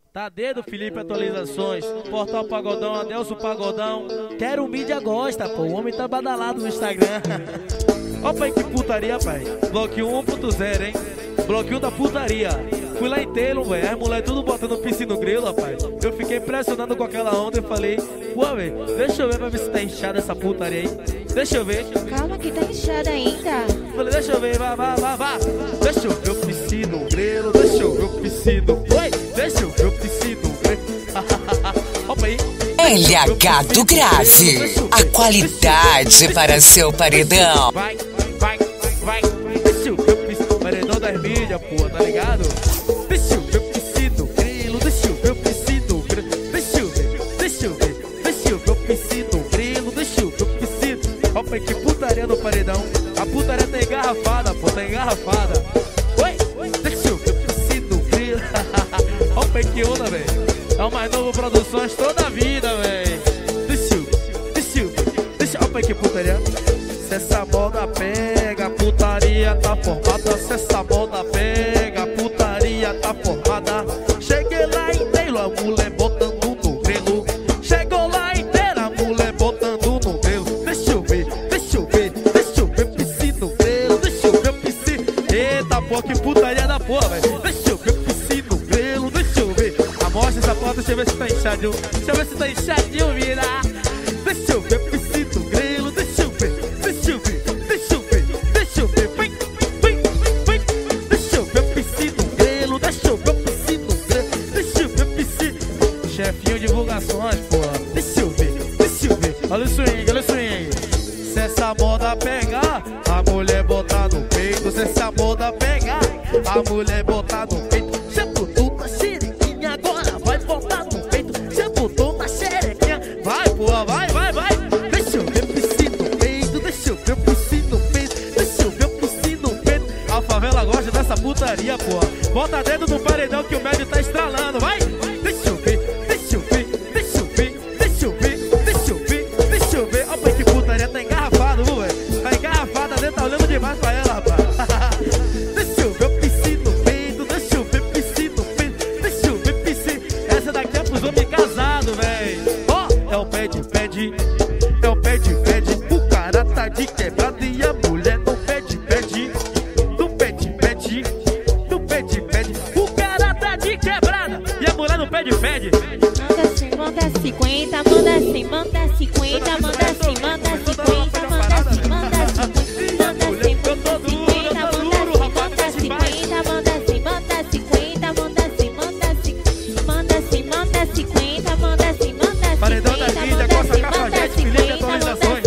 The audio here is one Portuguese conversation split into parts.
Tá dedo, Felipe Atualizações, Portal Pagodão, Adelso Pagodão. Quero mídia gosta, pô, o homem tá badalado no Instagram. Ó pai, que putaria, pai. Bloquinho 1.0, hein? Bloquinho da putaria. Fui lá inteiro, velho, as mulheres tudo botando piscina no grilo, rapaz. Eu fiquei impressionado com aquela onda e falei, pô, velho, deixa eu ver pra ver se tá inchada essa putaria aí. Deixa eu ver. Calma que tá inchada ainda. Falei, deixa eu ver, vá. Deixa eu ver o piscina no grilo, deixa eu ver o piscina. Oi, deixa eu ver o piscina no grilo. Opa aí. LH do Grave, a qualidade para seu paredão. Vai. Deixa eu ver o piscina, paredão das mídias, pô, tá ligado? Deixa eu ver o piscina no grilo, deixa eu ver o piscina no grilo. Deixa eu ver o piscina no grilo, deixa eu ver o piscina. Opa aí, que putaria no paredão. A putaria tá engarrafada, pô, tá engarrafada. Oi, deixa eu ver o piscina no grilo. Opa aí, que onda, velho. É o mais novo Produções toda a vida, véi. Deixa, opa, que putaria. Se essa moda pega, a putaria tá formada. Se essa moda pega, a putaria tá formada. Cheguei lá inteiro, a mulher botando no grelo. Chegou lá inteira, a mulher botando no grelo. Deixa eu ver o piscina no grelo. Deixa eu ver o piscina. Eita, pô, que putaria da porra, velho. Deixa eu ver o piscina no grelo, deixa eu ver. Mostra essa foto, deixa eu ver se tá inchadinho. Deixa eu ver se tá inchadinho, vira. Deixa eu ver o piscina no grelo. Deixa eu ver. Deixa eu ver. Vem. Deixa eu ver o piscina no grelo. Deixa eu ver o piscina no grelo. Deixa eu ver o piscina. Chefinho divulgações, porra. Deixa eu ver. Olha o swing. Se essa moda pegar, a mulher botar no peito. Se essa moda pegar, a mulher botar no peito. Vai. Deixa eu ver o piscina no peito. Deixa eu ver o piscina no peito. A favela gosta dessa putaria, porra. Bota dedo no paredão que o médio tá estralando. Vai. Deixa eu ver. Olha que putaria, tá engarrafado, velho. Tá engarrafada, dentro, tá olhando demais pra ela, rapaz. Deixa eu ver o piscina no peito. Deixa eu ver o piscina no peito. Essa daqui é pros homens casados, velho. É o pede, o cara tá de quebrado e a mulher não pede, o cara tá de quebrada e a mulher não pede. Manda 50, manda 100, manda 50, manda 100, manda 50, manda 100, manda 50, manda 100, manda 50, manda 100, manda 50, manda 100, manda 50, manda 100, manda 50. Paredão da vida, Costa Cafajete, Felipe Atualizações,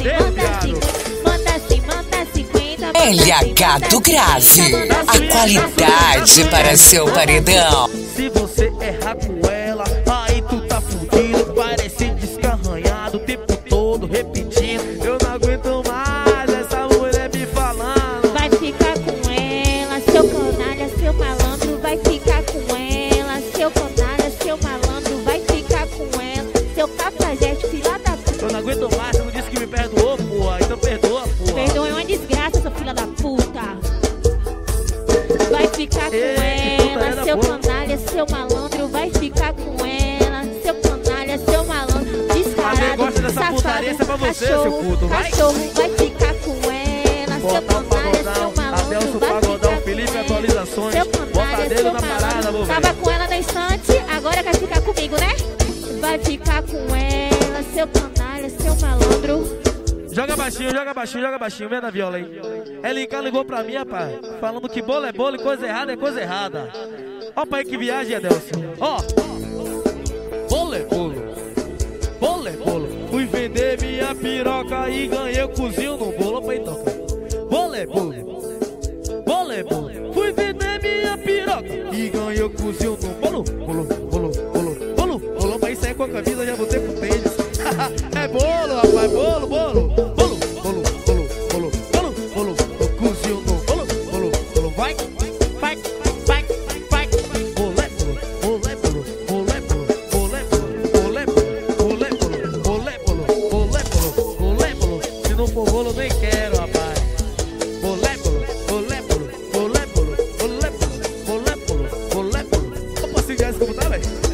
LH do Grave, a qualidade para seu paredão. Se você errar com ela, aí tu tá fudido. Parece descarranhado o tempo todo repetindo. Eu não aguento mais essa mulher me falando. Vai ficar com ela, seu canalha, seu malandro. Vai ficar com ela, seu canalha, seu malandro. Vai ficar com ela, seu cafajete, filha da puta. Eu não aguento mais, você não disse que me perdoou, porra. Então perdoa, porra. Perdoa, é uma desgraça, seu filha da puta. Vai ficar com ela, seu canalha, seu malandro. Vai ficar com ela, seu canalha, seu malandro. Descarado, gosta dessa safado, putaria, isso é pra você, cachorro, seu puto, vai. Cachorro, vai ficar com ela, seu canalha, seu malandro. Adelso Vai Pagodão, ficar Felipe com Atualizações. seu Bota canalha, dedo seu na parada, malandro. vou ver. Tava com ela na instante, agora quer ficar comigo, né? Vai ficar com ela, seu canalha, seu malandro. Joga baixinho, vem na viola aí. LK ligou pra mim, rapaz, falando que bolo é bolo e coisa errada é coisa errada. Ó, pai, que viagem, Adelso. Ó, bolo é bolo. Fui vender minha piroca e ganhei o cozinho no bolo. Ó, pai, toca. Bolo é bolo. Fui vender minha piroca e ganhei o cozinho no bolo. Bolo, mas sair com a camisa, já botei pro tênis. É bolo, rapaz, bolo. Cozinho no bolo. Vai. Se não for bolo, nem quero, rapaz. Bolé.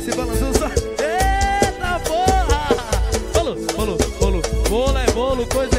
se balançando só. Eita porra! Bolo, bolo, bolo, bolo é bolo, coisa